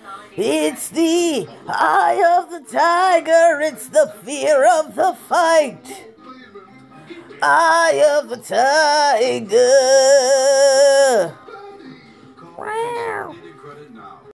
It's the eye of the tiger, it's the fear of the fight. Eye of the tiger.